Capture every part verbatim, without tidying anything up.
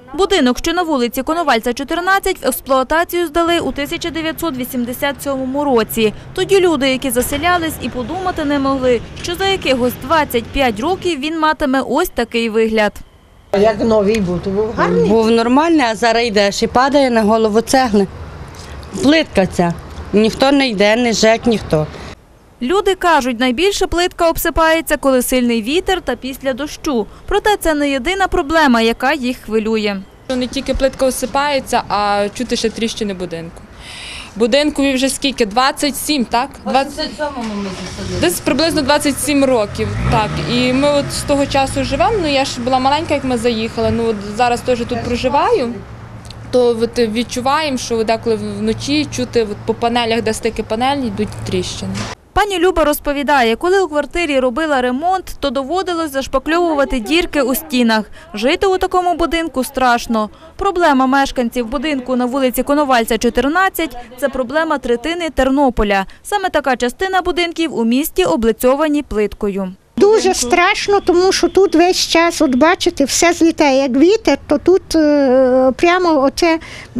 Будинок, що на вулиці Коновальця, чотирнадцять, в експлуатацію здали у тисяча дев'ятсот вісімдесят сьомому році. Тоді люди, які заселялись, і подумати не могли, що за якихось двадцять п'ять років він матиме ось такий вигляд. Як новий був, то був гарний. Був нормальний, а зараз йдеш і падає на голову цегли. Плитка ця. Ніхто не йде, не ЖЕК, ніхто. Люди кажуть, найбільше плитка обсипається, коли сильний вітер та після дощу. Проте це не єдина проблема, яка їх хвилює. Не тільки плитка осипається, а чути ще тріщини будинку. Будинкові вже скільки? двадцять сім, так? двадцять сьомому ми засадили. Десь приблизно двадцять сім років, так. І ми от з того часу живемо, ну я ж була маленька, як ми заїхали, ну от зараз теж тут проживаю, то от відчуваємо, що деколи вночі чути от по панелях, де стики панельні, йдуть тріщини. Пані Люба розповідає, коли у квартирі робила ремонт, то доводилось зашпакльовувати дірки у стінах. Жити у такому будинку страшно. Проблема мешканців будинку на вулиці Коновальця, чотирнадцять – це проблема третини Тернополя. Саме така частина будинків у місті облицьовані плиткою. Дуже страшно, тому що тут весь час, от бачите, все злітає як вітер, то тут е, прямо оце,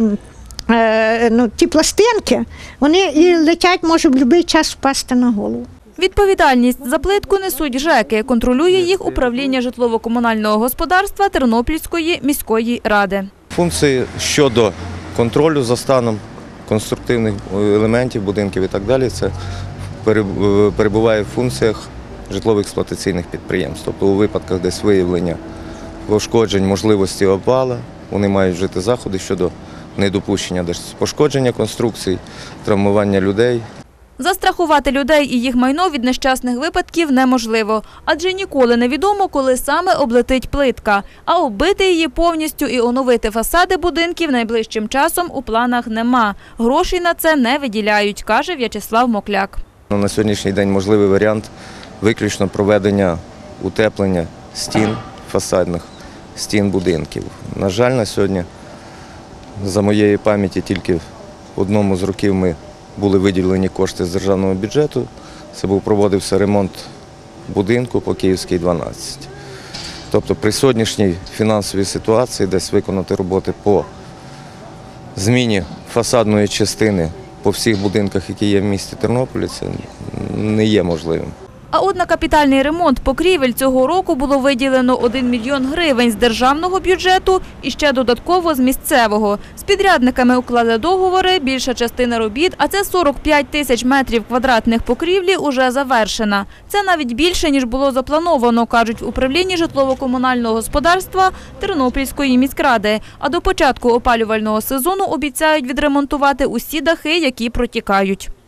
е, ну, ті пластинки, вони і летять, може в будь-який час впасти на голову. Відповідальність за плитку несуть ЖЕКи, контролює їх управління житлово-комунального господарства Тернопільської міської ради. Функції щодо контролю за станом конструктивних елементів, будинків і так далі, це перебуває в функціях житлово-експлуатаційних підприємств. Тобто у випадках десь виявлення пошкоджень, можливості обвалу, вони мають вжити заходи щодо недопущення пошкодження конструкцій, травмування людей. Застрахувати людей і їх майно від нещасних випадків неможливо, адже ніколи не відомо, коли саме облетить плитка. А оббити її повністю і оновити фасади будинків найближчим часом у планах нема. Грошей на це не виділяють, каже В'ячеслав Мокляк. На сьогоднішній день можливий варіант виключно проведення утеплення стін, фасадних стін будинків. На жаль, на сьогодні, за моєї пам'яті, тільки в одному з років ми були виділені кошти з державного бюджету. Це був проводився ремонт будинку по Київській, дванадцять. Тобто при сьогоднішній фінансовій ситуації десь виконати роботи по зміні фасадної частини по всіх будинках, які є в місті Тернополі, це не є можливим. А от на капітальний ремонт покрівель цього року було виділено один мільйон гривень з державного бюджету і ще додатково з місцевого. З підрядниками уклали договори, більша частина робіт, а це сорок п'ять тисяч метрів квадратних покрівлі, уже завершена. Це навіть більше, ніж було заплановано, кажуть в управлінні житлово-комунального господарства Тернопільської міськради. А до початку опалювального сезону обіцяють відремонтувати усі дахи, які протікають.